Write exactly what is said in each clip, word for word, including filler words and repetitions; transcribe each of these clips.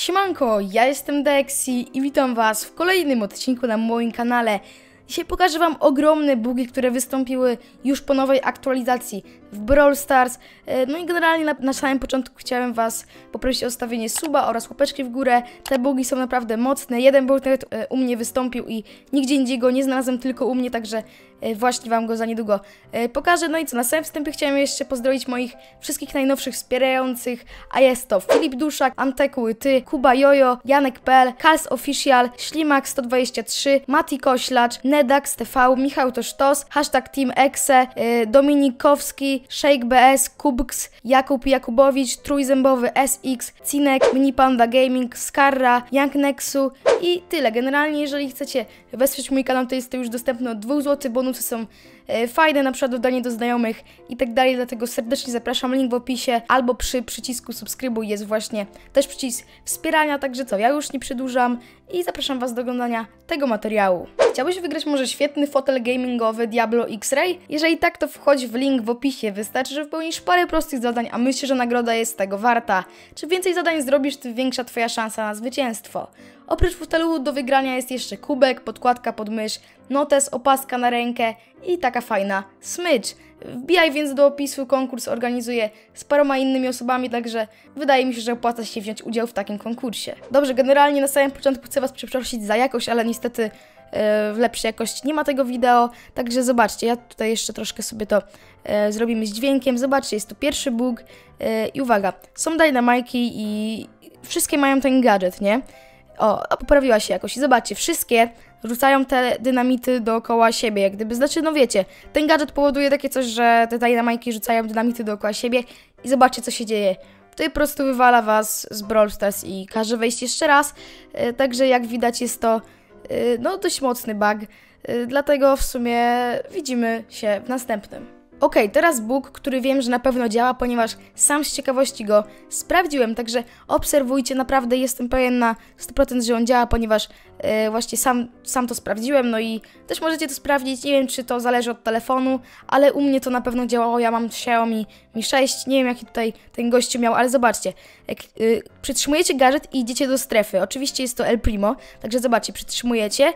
Siemanko, ja jestem Dexi i witam was w kolejnym odcinku na moim kanale. Dzisiaj pokażę wam ogromne bugi, które wystąpiły już po nowej aktualizacji w Brawl Stars. No i generalnie na, na samym początku chciałem was poprosić o stawienie suba oraz łapeczki w górę. Te bugi są naprawdę mocne. Jeden bug nawet u mnie wystąpił i nigdzie indziej go nie znalazłem, tylko u mnie, także właśnie wam go za niedługo pokażę. No i co, na samym wstępie chciałem jeszcze pozdrowić moich wszystkich najnowszych wspierających, a jest to Filip Duszak, Anteku Ty, Kuba Jojo, Janek P L, Kals Official, Ślimak sto dwadzieścia trzy, Mati Koślacz, Nedax T V, Michał Tosztos, hashtag Team Exe, yy, Dominikowski, Shake B S, Kubks, Jakub Jakubowicz, Trójzębowy S X, Cinek, Mini Panda Gaming, Skarra, Young Nexu i tyle. Generalnie jeżeli chcecie wesprzeć mój kanał, to jest to już dostępne od dwóch złotych, bonusy są e, fajne, na przykład dodanie do znajomych i tak dalej, dlatego serdecznie zapraszam, link w opisie, albo przy przycisku subskrybuj jest właśnie też przycisk wspierania, także co, ja już nie przedłużam i zapraszam was do oglądania tego materiału. Chciałbyś wygrać może świetny fotel gamingowy Diablo X-Ray? Jeżeli tak, to wchodź w link w opisie, wystarczy, że wypełnisz parę prostych zadań, a myślę, że nagroda jest tego warta. Czym więcej zadań zrobisz, tym większa twoja szansa na zwycięstwo. Oprócz fotelu do wygrania jest jeszcze kubek, podkładka pod mysz, notes, opaska na rękę i taka fajna smycz. Wbijaj więc do opisu, konkurs organizuję z paroma innymi osobami, także wydaje mi się, że opłaca się wziąć udział w takim konkursie. Dobrze, generalnie na samym początku chcę was przeprosić za jakość, ale niestety yy, w lepszej jakości nie ma tego wideo, także zobaczcie, ja tutaj jeszcze troszkę sobie to yy, zrobimy z dźwiękiem. Zobaczcie, jest to pierwszy bug yy, i uwaga, są dynamajki i wszystkie mają ten gadżet, nie? O, a poprawiła się jakoś i zobaczcie, wszystkie rzucają te dynamity dookoła siebie, jak gdyby, znaczy, no wiecie, ten gadżet powoduje takie coś, że te dynamajki rzucają dynamity dookoła siebie i zobaczcie, co się dzieje. Tutaj po prostu wywala was z Brawl Stars i każe wejść jeszcze raz, yy, także jak widać jest to, yy, no, dość mocny bug, yy, dlatego w sumie widzimy się w następnym. Ok, teraz bug, który wiem, że na pewno działa, ponieważ sam z ciekawości go sprawdziłem, także obserwujcie, naprawdę jestem pewien na sto procent, że on działa, ponieważ yy, właśnie sam, sam to sprawdziłem, no i też możecie to sprawdzić, nie wiem, czy to zależy od telefonu, ale u mnie to na pewno działało, ja mam Xiaomi Mi sześć, nie wiem, jaki tutaj ten gościu miał, ale zobaczcie, jak, yy, przytrzymujecie gadżet i idziecie do strefy, oczywiście jest to El Primo, także zobaczcie, przytrzymujecie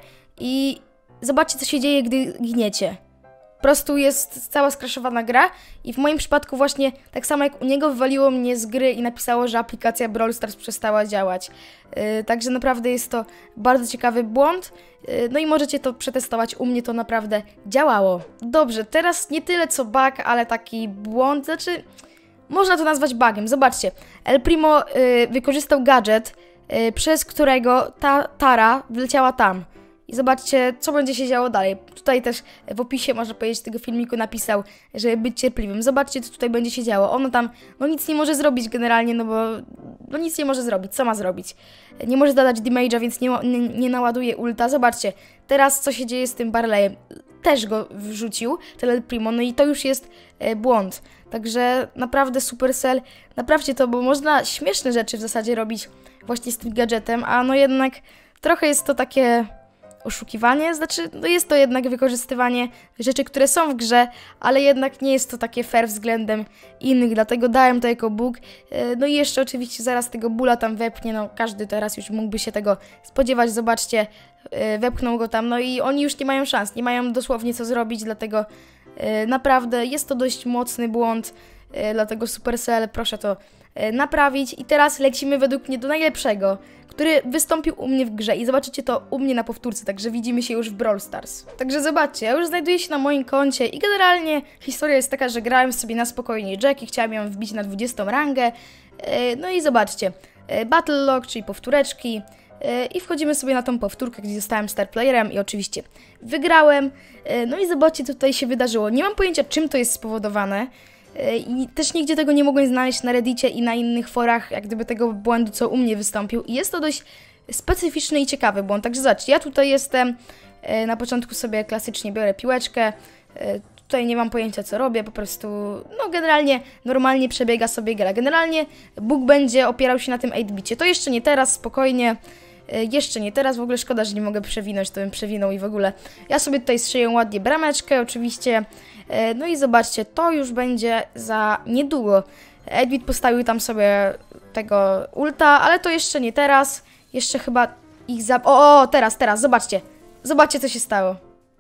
i zobaczcie, co się dzieje, gdy giniecie. Po prostu jest cała skraszowana gra i w moim przypadku właśnie tak samo jak u niego wywaliło mnie z gry i napisało, że aplikacja Brawl Stars przestała działać. Yy, także naprawdę jest to bardzo ciekawy błąd, yy, no i możecie to przetestować, u mnie to naprawdę działało. Dobrze, teraz nie tyle co bug, ale taki błąd, znaczy można to nazwać bugiem. Zobaczcie, El Primo yy, wykorzystał gadżet, yy, przez którego ta Tara wleciała tam. I zobaczcie, co będzie się działo dalej. Tutaj też w opisie, można powiedzieć, tego filmiku napisał, żeby być cierpliwym. Zobaczcie, co tutaj będzie się działo. Ono tam, no nic nie może zrobić generalnie, no bo no nic nie może zrobić. Co ma zrobić? Nie może zadać damage'a, więc nie, nie, nie naładuje ulta. Zobaczcie, teraz co się dzieje z tym Barleyem. Też go wrzucił, ten El Primo, no i to już jest e, błąd. Także naprawdę Supercell, naprawcie to, bo można śmieszne rzeczy w zasadzie robić właśnie z tym gadżetem, a no jednak trochę jest to takie oszukiwanie, znaczy no jest to jednak wykorzystywanie rzeczy, które są w grze, ale jednak nie jest to takie fair względem innych, dlatego dałem to jako bug. No i jeszcze oczywiście zaraz tego bula tam wepnie, no każdy teraz już mógłby się tego spodziewać, zobaczcie, wepchnął go tam, no i oni już nie mają szans, nie mają dosłownie co zrobić, dlatego naprawdę jest to dość mocny błąd, dlatego Supercell, proszę to naprawić. I teraz lecimy według mnie do najlepszego, który wystąpił u mnie w grze i zobaczycie to u mnie na powtórce, także widzimy się już w Brawl Stars. Także zobaczcie, ja już znajduję się na moim koncie i generalnie historia jest taka, że grałem sobie na spokojnie Jack i chciałem ją wbić na dwudziestą rangę. No i zobaczcie, Battle Log, czyli powtóreczki, i wchodzimy sobie na tą powtórkę, gdzie zostałem star playerem i oczywiście wygrałem. No i zobaczcie, co tutaj się wydarzyło. Nie mam pojęcia, czym to jest spowodowane. I też nigdzie tego nie mogłem znaleźć na Reddicie i na innych forach, jak gdyby tego błędu, co u mnie wystąpił. I jest to dość specyficzny i ciekawy błąd. Także zobaczcie, ja tutaj jestem, na początku sobie klasycznie biorę piłeczkę, tutaj nie mam pojęcia, co robię, po prostu, no generalnie normalnie przebiega sobie gra. Generalnie bug będzie opierał się na tym osiem bicie. To jeszcze nie teraz, spokojnie. Jeszcze nie teraz, w ogóle szkoda, że nie mogę przewinąć, to bym przewinął i w ogóle. Ja sobie tutaj szyję ładnie brameczkę, oczywiście. No i zobaczcie, to już będzie za niedługo. Edwin postawił tam sobie tego ulta, ale to jeszcze nie teraz. Jeszcze chyba ich za... O, o, teraz, teraz, zobaczcie. Zobaczcie, co się stało.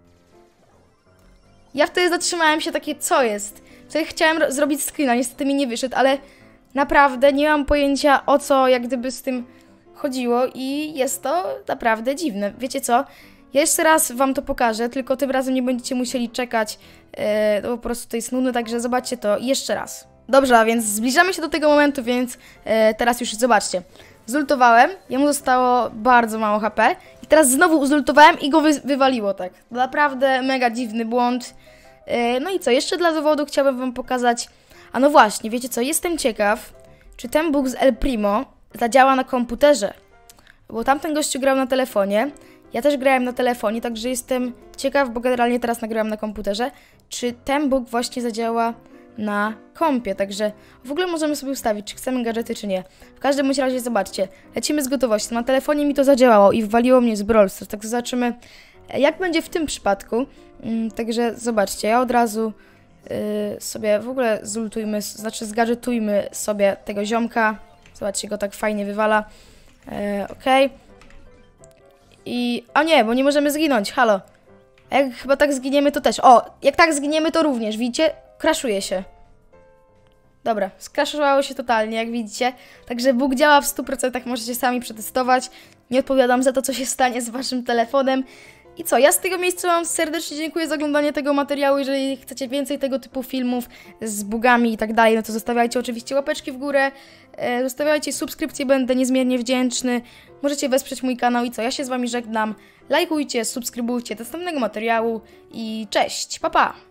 Ja wtedy zatrzymałem się takie, co jest? Co ja chciałem zrobić screena, niestety mi nie wyszedł, ale naprawdę nie mam pojęcia, o co jak gdyby z tym chodziło i jest to naprawdę dziwne. Wiecie co? Ja jeszcze raz wam to pokażę, tylko tym razem nie będziecie musieli czekać, yy, to po prostu to jest nudne, także zobaczcie to jeszcze raz. Dobrze, a więc zbliżamy się do tego momentu, więc yy, teraz już zobaczcie. Zultowałem, jemu zostało bardzo mało H P i teraz znowu uzultowałem i go wy wywaliło tak. Naprawdę mega dziwny błąd. Yy, no i co, jeszcze dla dowodu chciałbym wam pokazać, a no właśnie, wiecie co, jestem ciekaw, czy ten bug z El Primo zadziała na komputerze, bo tamten gościu grał na telefonie, ja też grałem na telefonie, także jestem ciekaw, bo generalnie teraz nagrywam na komputerze, czy ten bug właśnie zadziała na kompie, także w ogóle możemy sobie ustawić, czy chcemy gadżety, czy nie. W każdym bądź razie zobaczcie, lecimy z gotowością, na telefonie mi to zadziałało i wywaliło mnie z Brawl Stars, tak zobaczymy, jak będzie w tym przypadku. Także zobaczcie, ja od razu yy, sobie w ogóle zultujmy, znaczy zgadżetujmy sobie tego ziomka, zobaczcie, go tak fajnie wywala, yy, okej. Okay. I... O nie, bo nie możemy zginąć, halo. A jak chyba tak zginiemy, to też. O, jak tak zginiemy, to również, widzicie? Crashuje się. Dobra, skraszowało się totalnie, jak widzicie. Także bug działa w stu procentach, możecie sami przetestować. Nie odpowiadam za to, co się stanie z waszym telefonem. I co, ja z tego miejsca wam serdecznie dziękuję za oglądanie tego materiału. Jeżeli chcecie więcej tego typu filmów z bugami i tak dalej, no to zostawiajcie oczywiście łapeczki w górę, e, zostawiajcie subskrypcję, będę niezmiernie wdzięczny. Możecie wesprzeć mój kanał i co, ja się z wami żegnam. Lajkujcie, subskrybujcie do następnego materiału i cześć, pa pa!